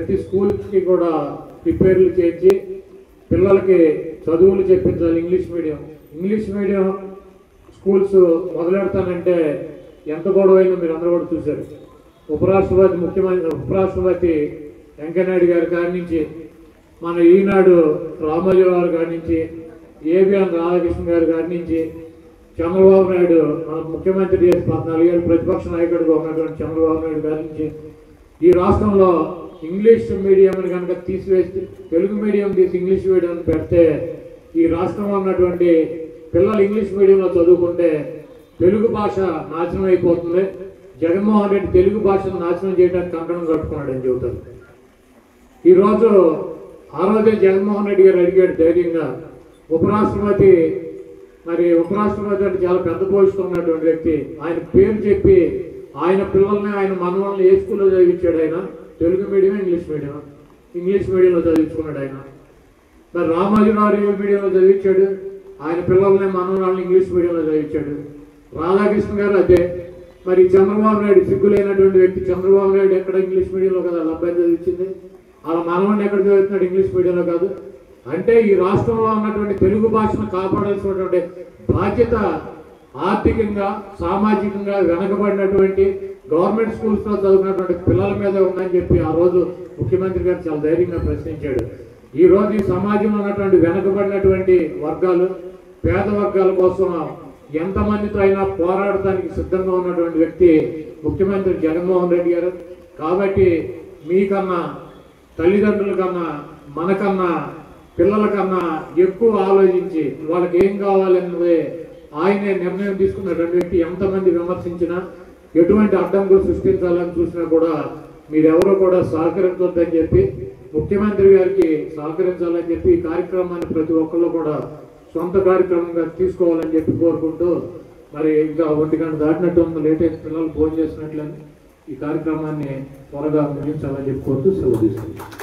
ప్రతి స్కూల్కి కూడా ప్రిపేర్లు చేసి పిల్లలకి చదువులు చెప్పించాలి. ఇంగ్లీష్ మీడియం స్కూల్స్ మొదలెడతానంటే ఎంత గొడవైందో మీరు అందరూ కూడా చూశారు. ఉపరాష్ట్రపతి వెంకయ్యనాయుడు గారి కాడి నుంచి, మన ఈనాడు రామోజీరావు గారి నుంచి, ఏబిఎన్ రాధాకృష్ణ గారి కాడి నుంచి, చంద్రబాబు నాయుడు మన ముఖ్యమంత్రి చేసి 14 ఏళ్ళు ప్రతిపక్ష నాయకుడిగా ఉన్నటువంటి చంద్రబాబు నాయుడు గారి నుంచి ఈ రాష్ట్రంలో ఇంగ్లీష్ మీడియంని కనుక తీసివేసి తెలుగు మీడియం తీసి ఇంగ్లీష్ మీడియం పెడితే ఈ రాష్ట్రంలో ఉన్నటువంటి పిల్లలు ఇంగ్లీష్ మీడియంలో చదువుకుంటే తెలుగు భాష నాశనం అయిపోతుంది. జగన్మోహన్ రెడ్డి తెలుగు భాషను నాశనం చేయడానికి కంకణం కట్టుకున్నాడని చెబుతారు. ఈరోజు ఆ రోజే జగన్మోహన్ రెడ్డి గారు అడిగాడు ధైర్యంగా. ఉపరాష్ట్రపతి అంటే చాలా పెద్ద పోస్టులో ఉన్నటువంటి వ్యక్తి, ఆయన పేరు చెప్పి ఆయన పిల్లల్ని ఆయన మనవాళ్ళని ఏ స్కూల్లో చదివించాడు. ఆయన తెలుగు మీడియం ఇంగ్లీష్ మీడియంలో చదివించుకున్నాడు. ఆయన మరి రామోజీరావు ఏ మీడియంలో చదివించాడు, ఆయన పిల్లల్ని మనవాళ్ళని ఇంగ్లీష్ మీడియంలో చదివించాడు. రాధాకృష్ణ గారు అదే. మరి చంద్రబాబు నాయుడు సిగ్గులేనటువంటి వ్యక్తి, చంద్రబాబు నాయుడు ఎక్కడ ఇంగ్లీష్ మీడియంలో కదా వాళ్ళ అబ్బాయి చదివించింది, వాళ్ళ మనవాడిని ఎక్కడ చదువుతున్నాడు ఇంగ్లీష్ మీడియంలో కాదు. అంటే ఈ రాష్ట్రంలో ఉన్నటువంటి తెలుగు భాషను కాపాడాల్సినటువంటి బాధ్యత ఆర్థికంగా సామాజికంగా వెనకబడినటువంటి గవర్నమెంట్ స్కూల్స్లో చదువుకున్నటువంటి పిల్లల మీద ఉందని చెప్పి ఆ రోజు ముఖ్యమంత్రి గారు చాలా ధైర్యంగా ప్రశ్నించాడు. ఈ రోజు ఈ సమాజంలో ఉన్నటువంటి వెనకబడినటువంటి వర్గాలు, పేద వర్గాల కోసం ఎంతమందితో అయినా పోరాడటానికి సిద్ధంగా ఉన్నటువంటి వ్యక్తి ముఖ్యమంత్రి జగన్మోహన్ రెడ్డి గారు. కాబట్టి మీకన్నా, తల్లిదండ్రుల కన్నా, మనకన్నా, పిల్లల కన్నా ఎక్కువ ఆలోచించి వాళ్ళకి ఏం కావాలన్నదే ఆయనే నిర్ణయం తీసుకున్నటువంటి వ్యక్తి. ఎంతమంది విమర్శించినా, ఎటువంటి అడ్డంకులు సృష్టించాలని చూసినా కూడా మీరెవరూ కూడా సహకరించొద్దని చెప్పి ముఖ్యమంత్రి గారికి సహకరించాలని చెప్పి ఈ కార్యక్రమాన్ని ప్రతి ఒక్కళ్ళు కూడా సొంత కార్యక్రమంగా తీసుకోవాలని చెప్పి కోరుకుంటూ, మరి ఇంకా 1 గంట దాటినట్టు ఉంది, లేట్ అయితే పిల్లలు భోజనం చేసినట్లని ఈ కార్యక్రమాన్ని త్వరగా ముగించాలని చెప్పి కోరుతూ సెలవు తీసుకుంటాం.